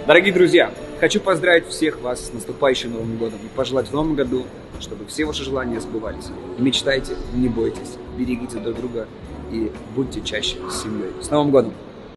Дорогие друзья, хочу поздравить всех вас с наступающим Новым годом и пожелать в Новом году, чтобы все ваши желания сбывались. Мечтайте, не бойтесь, берегите друг друга и будьте чаще с семьей. С Новым годом!